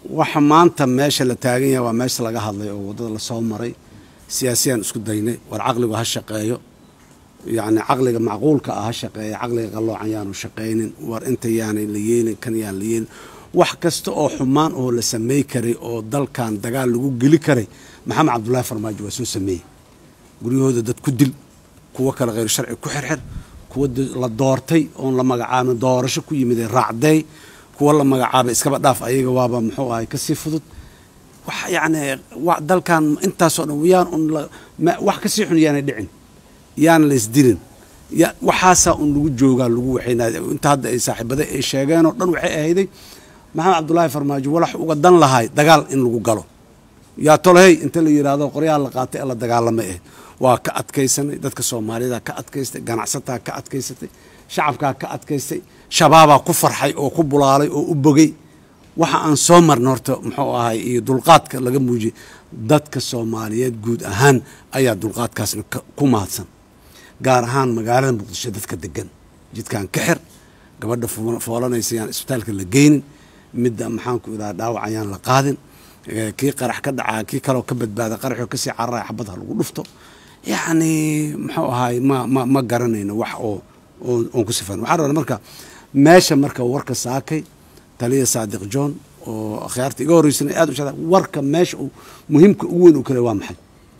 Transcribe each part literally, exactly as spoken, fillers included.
waxa maanta meesha la taagan yahay waa meesha laga hadlay oo wadada la soo maray siyaasiyan isku daynay war aqligu ha shaqeeyo yani aqliga macquulka ah ha shaqeeyo aqliga qaloocan yaanu shaqeynin war inta yaanay la yeelin kan yaan la yeelin wax kasta oo xumaan oo la sameey karay oo dalkan dagaal lagu geli karay maxamed cabdullaahi farmaajo waa soo sameeyey guryahooda dad ku dil kuwa kale غير sharci ku xirxir kuwa la doortay oo la magacaabay doorasho ku yimid raacday kuwa la magacaabay iskaba dhaaf ayaga waaba muxuu ahay ka sii fudud wax yaani dalkan intaas oo dhan un wax ka sii xun yaanay dhicin yaan la isdirin ya waxaasa un lagu joogaa lagu waxayna inta hadda ay saaxiibada ay sheegeen oo dhan waxay ahayday maxamed cabdullaahi farmaajo walax uga dan lahay dagaal in lagu galo yaa tolay inta la yiraahdo qoryaha la qaatay la dagaalamay ah waa ka adkaysanay dadka Soomaalida ka adkaystay ganacsatada ka adkaystay shacabka ka adkaystay shabaaba ku farxay oo ku bulaalay oo u bogay waxa aan soo marno horta muxuu ahay iyo dulqaadka laga muujiyay dadka Soomaaliyeed guud ahaan ayaa dulqaadkaasna ku mahadsan gaar ahaan magaalada Muqdisho dadka degan jidkan ka xir gabadha foolanaysa yaan isbitaalka la geeynin midda maxaan ku iraahdaa dhaawacayaan la qaadin kii qarax ka dhacaa kii kale oo ka badbaada qaraxo ka sii carray xabad ha lagu dhufto يعني محو هاي ما ما ما قرنينا وح أو أو كسفان وحرر مركا ماشى مركا وركا ساكي تالية صادق جون وخيارتي جوري سنة أدو شذا وركا ماشى مهم كأول وكل وامحد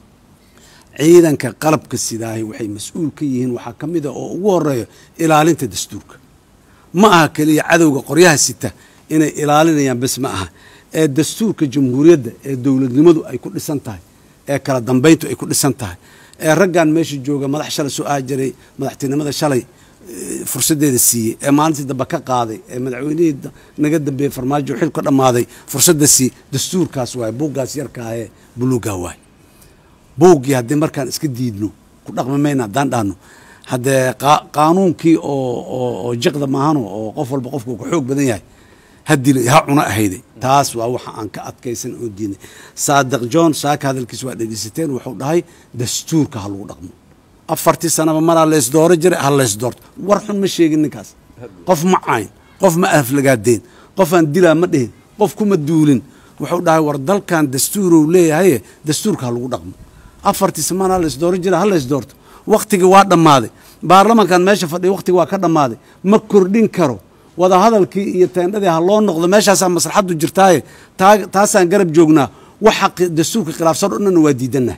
عيدا كقلب كالسداهي وحي مسؤول كيهن وحكم إذا ورا إلى أنت دستورك معها كلي عدو قريها الستة إن إلى يعني بس معها الدستور كجمهورية الدولة لمدو أي كل سنتاي كلا دنبيتو أي كل سنتاي رجعنا ماشي جوجا مدح شل سؤال جري مدحتنا مدح شلي فرصة دي السي ما أنت دبكة قاضي مدعويني نقدم بفرماج وحيل كل ماضي فرصة دي السي دستور كاسواي بوجا سيركا هي بلوجا واي بوجي هذا مركان اسكديدنو كل رقم مينا دان دانو هذا قانون كي أو أو جقد ماهنو أو قفل بقفك وحوق بدنياي هدي ها عنا هيدي تاس ووحى عن كأت كيسن وديني صادق جون ساك هذا الكسوة ديستين وحول هاي دستور كهالو رقم أفرتي سنة بمرة ليس دور جري هالليس دورت ورحن مش يجي النكاس قف معين قف ما أهف لقادين قف أندلا مدين قف كم الدولين وحول هاي وردل كان دستور وليه هاي دستور كهالو رقم أفرتي سنة ليس دور جري هالليس دورت وقت جواد ماضي بارلمان كان ماشي فدي وقت جواد ماضي ما كردين كرو وهذا هذا الكي يتندى هالله نقض ماشي عشان مصلحة الجرتاي تا تاسان قرب جوجنا وحق دستور خلاف صار إنه نوديدنا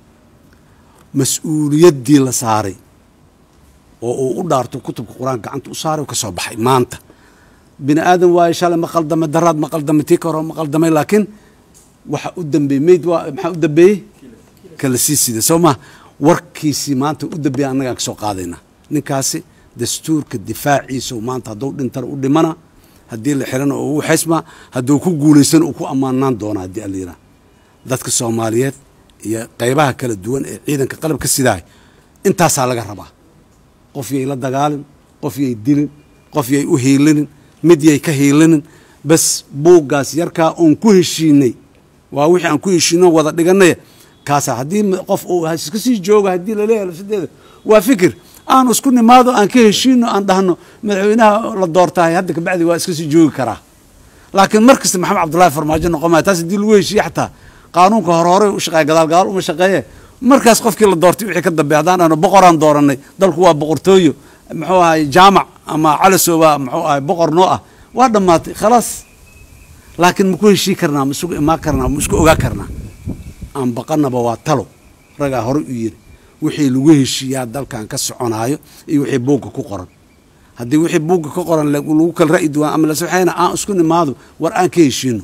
مسؤولية دي لصاري ودارت كتب القرآن كعنت أصاري وكصباح ما أنت بني آدم وايشال ما قلدم الدراد ما قلدم تيكر ما قلدم لكن وح قدام بميد وح قدام بيه كل سيسي ده سوما وركيسي ما أنت قدام بيه أنا كسوق هذينا نكاسي دستور كالدفاع عيسو ما أنت دور دنتر ودي منا هدي اللي حرنا وهو حسمة هدو كو جوليسن وكو أمانان دونا هدي الليرة ذاتك الصوماليات هي قيبها كل الدول عيدا كقلب كالسداي انت سالك الربا قفي إلى الدقالن قفي يديلن قفي يؤهيلن مدي يكهيلن بس بوغاس يركا أن كوهشيني ووحي أن كوهشينو وضع دقنية كاسا هدي قف أو هسكسي جوغا هدي لليه لفديده وفكر أنا أسكن ماذا أن كهشينو أن دهنو مدعوينها للدورتاي هدك بعد واسكسي جوغ كراه لكن مركز محمد عبد الله فرماجة نقومها تاس دي الويش حتى قانون كهراري وشقاي قدال قال وما شقايه مركز قفكي للدورتي وحي كدب بيعدان أنا بقران دورني دلك هو بقرتويو محوها جامع أما على سوا محوها بقر نوعه وهذا ما خلاص لكن مكون شيء كرنا مسوق ما كرنا مسوق أوجا كرنا أم بقرنا بواتلو رجع هرؤير وحي لوجه الشيء دل كان كسرعون هايو يوحي بوق كقرن هدي وحي بوق كقرن لو كل رأي دوان أما لسبحانه أنا أسكن ماذا ورأن كيشينو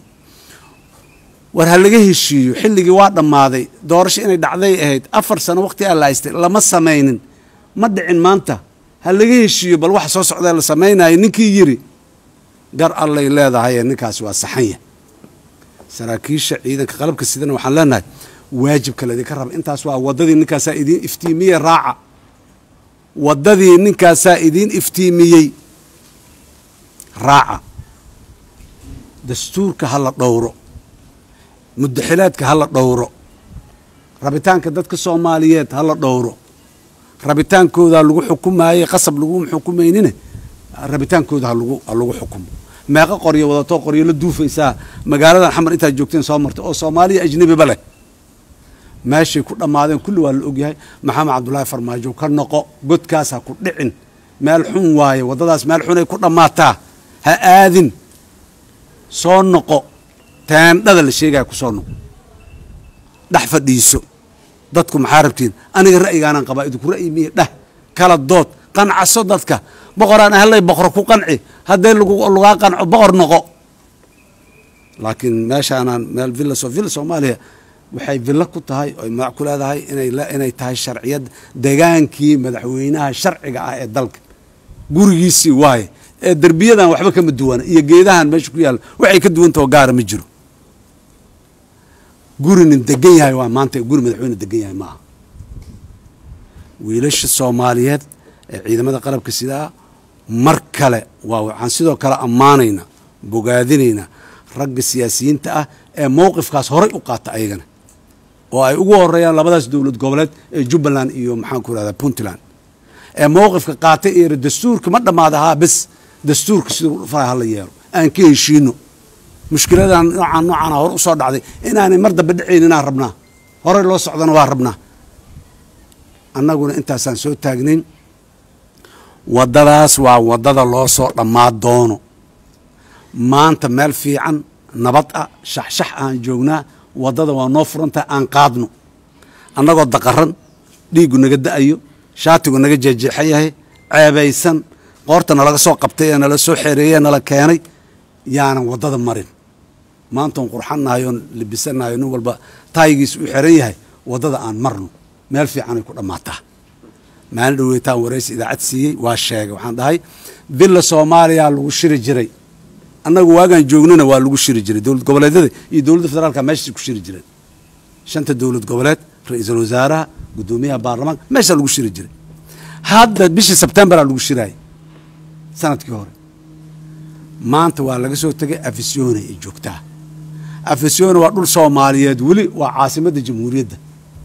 ورهالجيه الشيء حل جواد ماذا دورش إني دعذي أهيد أفر سنة وقتي الله يست لما سمين مدع ما أنت هالجيه الشيء بالواحد صوص عذا لسمينا ينكي يري قر الله إلا هذا هي النكاس والصحية سراكيش إذا قلبك السيدنا وحلنا واجب كلا ذكرهم أنت أسوا وضدي النكاس سائدين افتيمية راعة وضدي النكاس سائدين افتيمية راعة دستور كهلا دوره مدحلات كهلا دوره ربيتان كدتك الصوماليات هلا دوره ربيتان كودا لغو حكومة هي قصب لغو حكومينينه ربيتان كودا لغو لغو حكومة meeqa qoryo wadato qoryo la duufaysaa magaaladan xamar intaa joogteen soo martay oo Soomaaliya ajnabi bale meeshay ku dhamaadeen kulli waa la ogyahay maxamed cabdullaahi farmaajo ka noqo godkaas ha ku dhicin meel xun waaye wadadaas meel xun ay ku dhamaataa ha aadin soo noqo teendhada la sheegay ku soo noqo dhax fadhiiso dadku maxaa rabtiin aniga ra'yigaanan qabaa idinku ra'yi miye dhah kala dood qancaso dadka boqoraan ahlay boqor ku qanci haday lagu laga qanco boqor noqo laakiin meeshaanaan meel villa soo villa Soomaaliya waxay villa ku tahay oo magac ku leedahay inay inay tahay sharciyad deegaankii madaxweynaha sharciga ah ee dalka gurigiisii waay ee darbiyadan waxba kama duwana iyo geedahan meesha ku yaal waxay ka duwan tahay gaar ma jiro gurinin degan yahay waa maanta guri madaxweyne degan yahay ma wiilasha Soomaaliyeed ee ciidamada qalabka sida mar kale waa waxaan sidoo kale ammaanayna bogaadinayna ragga siyaasiyiinta ah ee mowqifkaas horay u qaata ayagana oo ay ugu horeeyaan labadaas dawlad goboleed ee Jubbaland iyo maxaan ku raada Puntland ee mowqifka qaatay ee dastuurka ma dhamaadaha bas dastuurka sidoo faraha la yeero aan ka heshiino mushkiladan noocan noocan hor u soo dhacday inaanay mar dambe dhicin inaan rabnaa horay loo socdana waa rabnaa annaguna intaasaan soo taagnayn wadadaas waa wadada loo soo dhamaad doono maanta meel fiican nabad ah shaxshax aan joognaa wadada waa noo furanta aan qaadno annagoo daqaran dhiigu naga da'ayo shaatigu naga jeexjeexan yahay ceebaysan qoortana laga soo qabtay ee nala soo xeereeyay nala keenay yaanan wadada marin maanta on qurxanahay oo libisanahay nin walba taayigiis u xiran yahay wadada aan marno meel fiican ay ku dhamaataa maalin dhaweytaan wareysi idaacad siiyey waa sheegay waxaan dhahay villa Soomaaliya lagu shiri jiray annagu waagaan joognana waa lagu shiri jiray dawlad goboleedyada iyo dawladda federaalka meesha ku shiri jiray shanta dawlad goboleed ra'iisul wasaaraha gudoomiyaha baarlamaanka meesha lagu shiri jiray hadda bishii September lagu shiray sanadkii hore maanta waa laga soo tagay Afisyoone ee joogtaa Afisyoone waa dhul Soomaaliyeed wali waa caasimadda jamhuuriyadda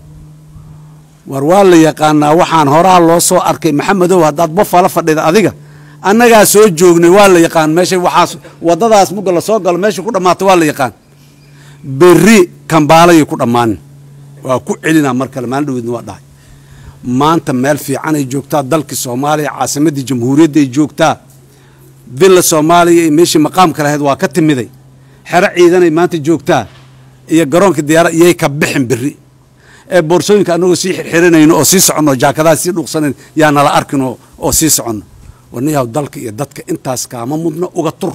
war waa la yaqaanaa waxaan horaa loo soo arkay maxamedow haddaad bofala fadhida adiga annagaa soo joognay waa la yaqaan meesha waxaas wadadaas muga la soo galo meesha ku dhamaato waa la yaqaan berri Kambaalay ku dhamaan waa ku celinaa mar kale maalin dhaweedna waa dhahay maanta meel fiican ay joogtaa dalka Soomaaliya caasimadda jamhuuriyadda ay joogtaa villa Soomaaliya meeshii maqaamka lahayd waa ka timiday xero ciidan ay maanta joogtaa iyo garoonka diyaarad iyay ka bixin berri ee boorsooyinka anagoo sii xirxiranayno oo sii socono jaakadaha sii dhuuqsanayn yaa nala arkin oo sii socono wanayaw dalka iyo dadka intaas kaama mudno uga tur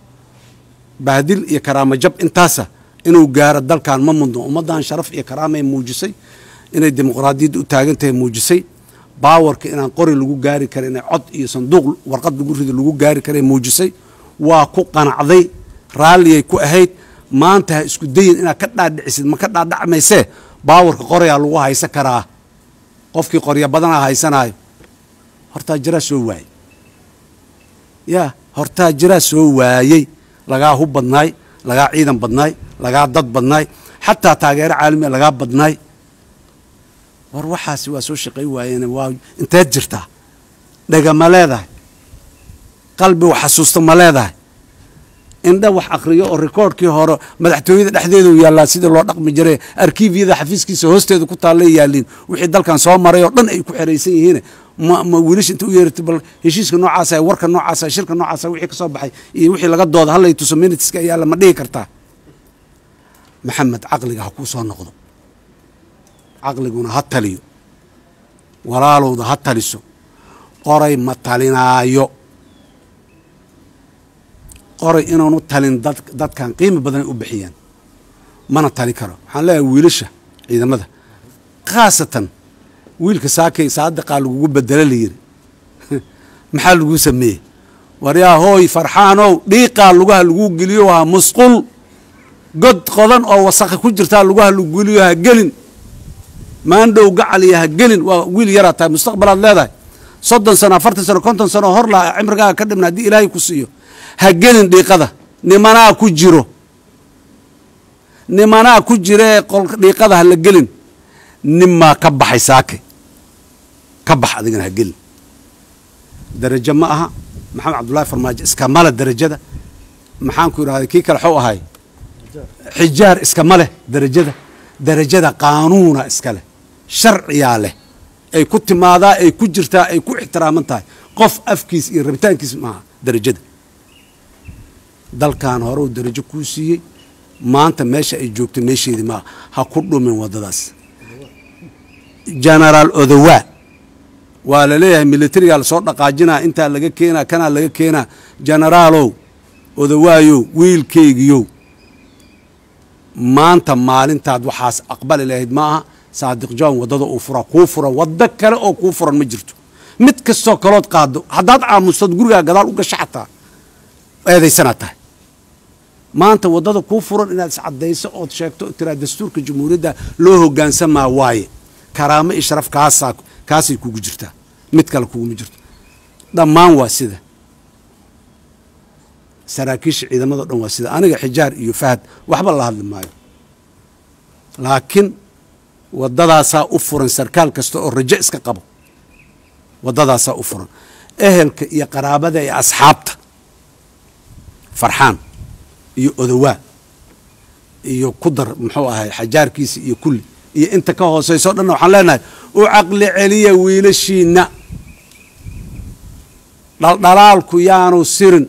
baadil iyo karaama jab intaasa inuu gaaro dalkan ma mudno ummadan sharaf iyo karaama ay muujisay inay dimuqraadiyadda u taagan tahay muujisay baawarka inaan qori lagu gaari karin inay cod iyo sanduuq warqad lagu rido lagu gaari karay muujisay waa ku qanacday raalliyay ku ahayd maanta ha isku dayin inaad ka dhaadhicisid ma ka dhaadhacmaysee baawarka qoryaa lagu haysan karaa qofkii qorya badanaa haysanayo hortaa jiraa soo waayey yaa hortaa jiraa soo waayey lagaa hub badnaay lagaa ciidan badnaay lagaa dad badnaay xataa taageero caalamiya lagaa badnaay war waxaasi waa soo shaqay waayeen waa inteed jirtaa dhaga ma leedahay qalbi wax xasuusta ma leedahay indha wax akhriyo oo recordkii hore madaxtooyada dhexdeedu yaala sida loo dhaqmi jiray arkiifyada xafiiskiisa hoosteeda ku taalay yaalin wixii dalkan soo maray oo dhan ay ku xireysan yihiin ma ma wiilish inta u yeertay bal heshiiska noocaas ah warka noocaas ah shirka noocaas ah wixii ka soo baxay iyo wixii laga doodo hal ay tuso minutes ka yaala ma dhigi kartaa maxamed caqliga ha ku soo noqdo caqliguna ha taliyo walaalowda ha taliso qoray ma talinaayo qoray inaanu talin dad dadkan qiimo badan u bixiyaan mana tali karo waxaan leeyahay wiilasha ciidamada khaasatan wiilka saakay saadaqa lagu bedela leeyir maxaa lagu sameeyay waryaa hooy farxaanow dhiiqa lugaha lagu geliyo waa musqul god qodan oo wasakh ku jirta lugaha lagu geliyo ha gelin maandhow gacaliya ha gelin waa wiil yara tahay mustaqbalaad leedahay soddon sano afartan sano konton sano hor la cimrigaaga ka dhibna hadii ilaahay ku siiyo ha gelin dhiiqada nimanaa ku jiro nimanaa ku jira qolka dhiiqada ha la gelin nimma ka baxay saakay ka bax adigana ha gelin darajo ma aha maxamed cabdullaahi farmaajo iska mala darajada maxaan ku yidhahday kii kale xuu ahay xijaar iskama leh darajada darajada qaanuuna iska leh sharciyaa leh ay ku timaadaa ay ku jirtaa ay ku ixtiraaman tahay qof afkiis iyo rabitaankiis maaha darajada dalkan hore uu darajo kuu siiyey maanta meesha ay joogto meesheedii maaha ha ku dhumin waddadaas genaraal odowaa waa la leeyahay militarigaa lasoo dhaqaajinaa intaa laga keenaa kanaa laga keenaa genaraalow odowaayow wiilkaygiyow maanta maalintaad waxaas aqbali lahayd ma aha saadiq john waddada uu furaa kuu furan waddo kale oo kuu furan ma jirto mid kastoo kalood qaado haddaad aamustood gurigaa gadaal u gasho xataa eedaysanaad tahay maanta waddada kuu furan inaad iscaddayso ood sheegto tiraa dastuurka jamhuuriyadda loo hoggaansamaa waaye karaamo iyo sharaf kaasaa kaasay kugu jirtaa mid kale kuguma jirto dhammaan waa sida saraakiisha ciidamado dhan waa sida aniga xijaar iyo fahad waxba la hadli maayo laakiin waddadaasaa u furan sarkaal kasta oo rajo iska qabo waddadaasaa u furan ehelka iyo qaraabada iyo asxaabta farxaan iyo odowaa iyo ku dar muxuu ahay xajaarkiisa iyo kulli iyo inta ka hoosayso dhanna waxaan leenahay u caqli celiya wiilashiinna dhaldhalaalku yaanu sirin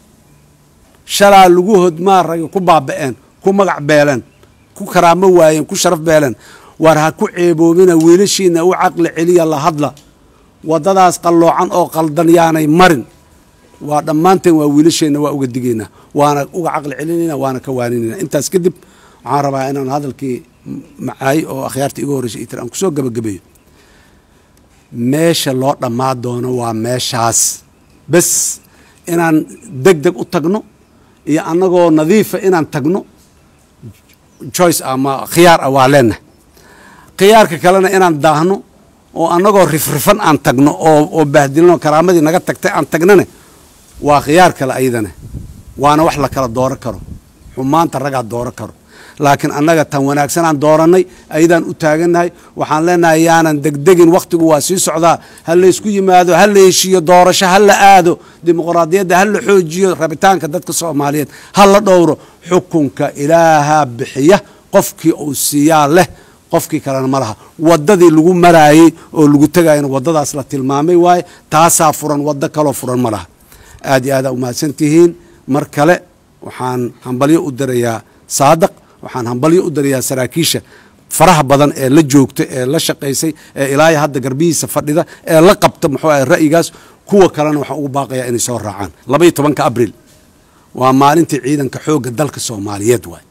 shalaa lagu hodmaa ragi ku baaba'een ku magac beeleen ku karaamo waayeen ku sharaf beeleen war ha ku ceeboobina wiilashiinna u caqli celiya la hadla waddadaas qalloocan oo qaldan yaanay marin waa dhammaanteen waa wiilasheenna waa uga digaynaa waana uga caqli celinayna waana ka waaninayna intaas kadib waxaan rabaa inaan hadalkii macaay oo akhyaarta igu horreysay itir aan kusoo gabagabeeyo meesha loo dhammaa doono waa meeshaas bes inaan deg deg u tagno iyo annagoo nadiifa inaan tagno choice ama khiyaar ah waa leenahay khiyaarka kalena inaan daahno oo annagoo rifrifan aan tagno oo oo bahdilno karaamadii naga tagtay aan tagnane waa khiyaar kale ayadana waana wax la kala dooran karo xumaanta ragaa dooran karo laakiin annaga tan wanaagsan aan doorannay ayadaan u taagannahay waxaan leenahay yaanan degdegin wakhtigu waa sii socdaa ha laysku yimaado ha la heshiiyo doorasho ha la aado dimuqraadiyadda ha la xoojiyo rabitaanka dadka soomaaliyeed ha la dhowro xukunka ilaahaa bixiya qofkii uu siiyaa leh qofkii kalena ma laha waddadii lagu maraayey oo lagu tegayana waddadaas la tilmaamay waaye taasaa furan waddo kaloo furan ma laha aad iyo aadaa umahadsan tihiin mar kale waxaan hambalyo u dirayaa saadaq waxaan hambalyo u dirayaa saraakiisha faraha badan ee la joogta ee la shaqaysay ee ilaahay hadda garbihiisa fadhida ee la qabta muxuu ahay ra'yigaas kuwa kalena waxaan ugu baaqayaa inay soo raacaan laba iyo tobanka abriil waa maalintii ciidanka xoogga dalka soomaaliyeed waay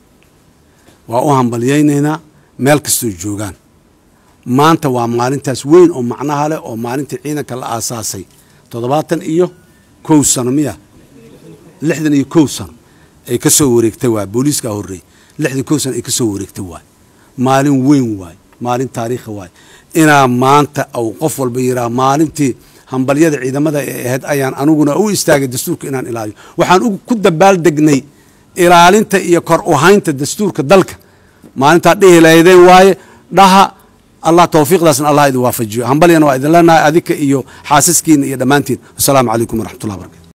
waa u hambalyaynaynaa meel kastoo joogaan maanta waa maalintaas weyn oo macnaha leh oo maalintii ciidanka la aasaasay toddobaatan iyo kow sano miya lixdan iyo kow sano ay ka soo wareegtay waay booliiskaa horreeyey lixdan kow sano ay ka soo wareegtay waay maalin weyn waay maalin taariikhi waay inaa maanta au qof walba yiraa maalintii hambalyada ciidamada ee ahayd ayaan aniguna u istaagay dastuurka inaan ilaaliyo waxaan ku dabaaldegnay ilaalinta iyo kor u haynta dastuurka dalka maalintaa dhihi lahaydeen waaye dhaha allah tawfiiqdaasna allah idin waafajiyo hambalyana waa idin leenahay adika iyo xaasaskiina iyo dhammaantiin wasalaamu calaykum waraxmatullahi barakatu